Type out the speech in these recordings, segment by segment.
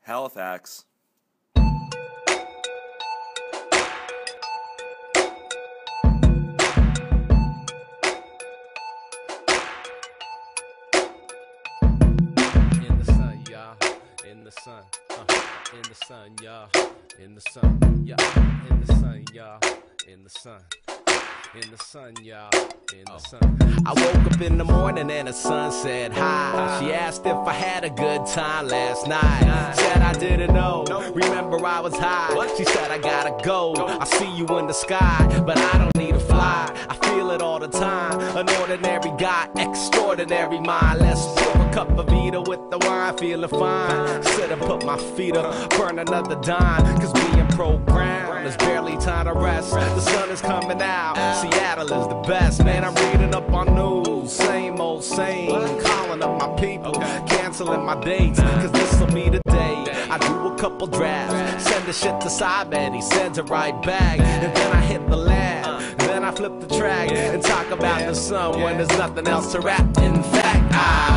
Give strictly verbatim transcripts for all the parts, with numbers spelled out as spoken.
Halifax. In the sun, y'all. In the sun. Uh, in the sun, y'all. In the sun, yeah. In the sun, y'all. In the sun. In the sun, y'all. In the sun. I woke up in the morning and the sun said hi. She asked if I had a good time last night. Said I didn't know. Remember I was high. She said I gotta go. I see you in the sky, but I don't need to fly. I feel it all the time. An ordinary guy, extraordinary mind. Let's pour a cup of Vita with the wine, feeling fine. Sit and put my feet up, burn another dime. Cause being programmed, there's barely time to rest. The sun is coming out. Seattle is the best, man. I'm reading up on news, same old same. Calling up my people, canceling my dates, cause this'll be the day. I do a couple drafts, send the shit to Sybet, he sends it right back. And then I hit the lab, then I flip the track and talk about the sun when there's nothing else to rap. In fact,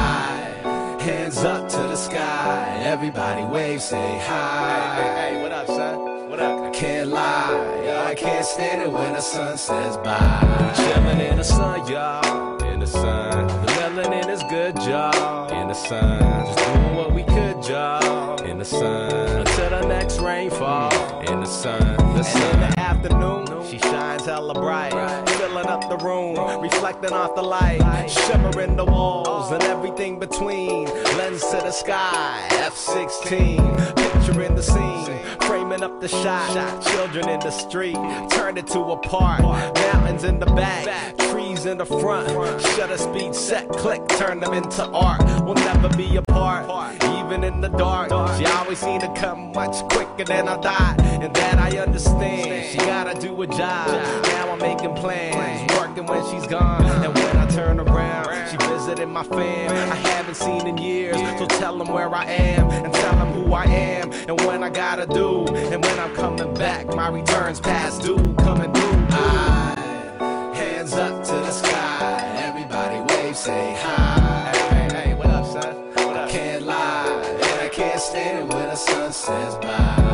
I hands up to the sky, everybody wave, say hi. Hey, hey, hey, what up, son? What up? I can't lie, I can't stand it when the sun says bye. Chillin' in the sun, y'all, in the sun. The melanin is good, y'all, in the sun. Just doing what we could, y'all, in the sun. Until the next rainfall, in the sun. The sun. And in the afternoon, she shines hella bright, filling up the room, reflecting off the light, shimmering the walls and everything between. Lens to the sky, F sixteen, picturing the scene, framing up the shot. Children in the street, turned it to a park. Mountains in the back, trees in the front. Shutter speed set, click, turn them into art. We'll never be apart, even in the dark. She always seemed to come much quicker than I thought, and that I understand. She gotta do a job. Now I'm making plans, working when she's gone. And when I turn around, she visiting my fam I haven't seen in years. So tell them where I am and tell them who I am and when I gotta do. And when I'm coming back, my return's past due, coming through. I, hands up to the sky, everybody wave, say hi. Hey, hey, hey, what up, son? What up? I can't lie, and I can't stand it when the sun says bye.